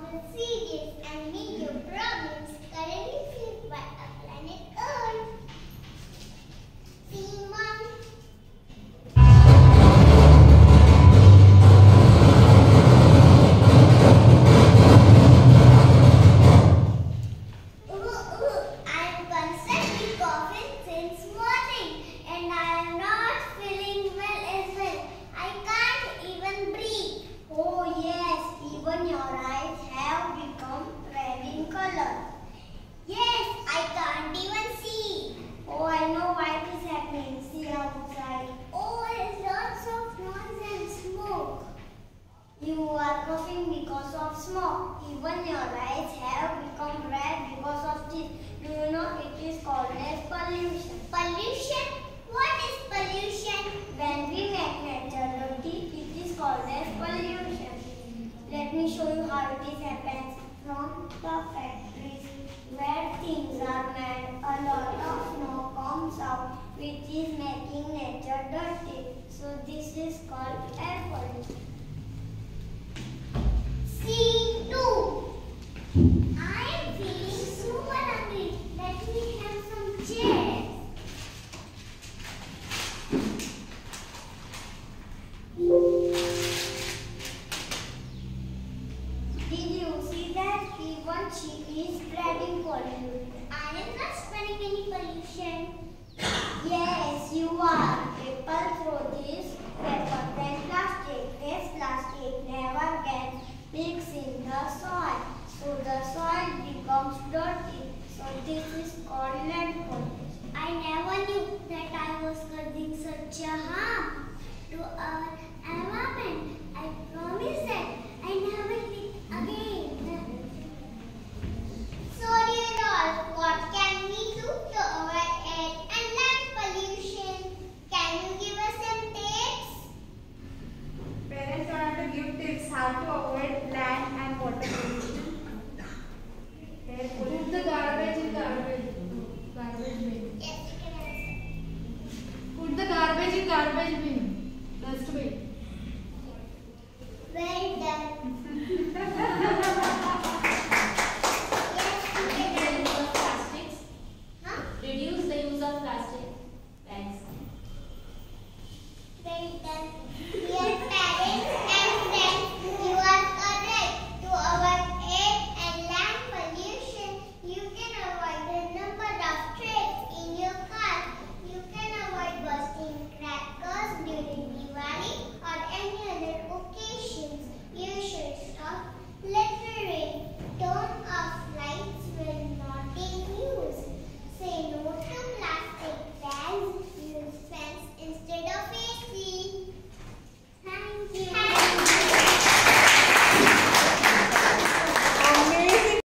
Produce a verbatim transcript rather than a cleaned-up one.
will serious and major problems currently faced by our planet Earth. Scene one. I'm constantly coughing since morning and I am not feeling well as well. I can't even breathe. Oh yes, even your eyes have become red in color. Yes, I can't even see. Oh, I know why this is happening. See outside. Oh, there's lots of noise and smoke. You are coughing because of smoke. Even your eyes have become red because of this. Do you know it is called as pollution? Pollution? What is pollution? When we make nature dirty, it is called as pollution. Let me show you how it is happens. From the factories where things are made, a lot of smoke comes out which is making nature dirty. So this is called air pollution.